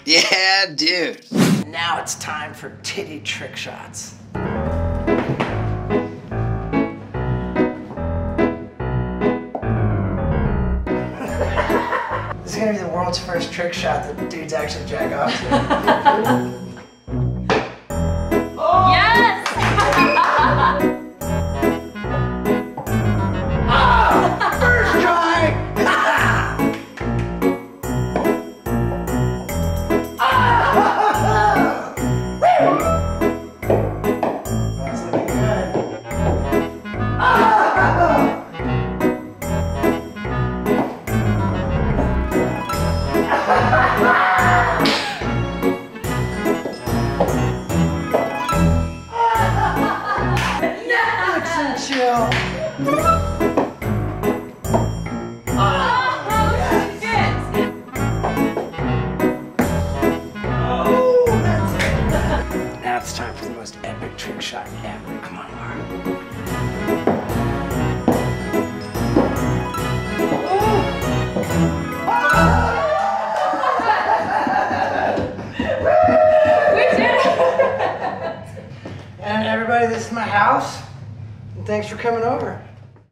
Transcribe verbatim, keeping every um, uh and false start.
Yeah, dude. Now it's time for titty trick shots. This is gonna be the world's first trick shot that dudes actually jack off to. Chill. Now it's time for the most epic trick shot ever. Come on, Laura. We did it! And everybody, this is my house. And thanks for coming over.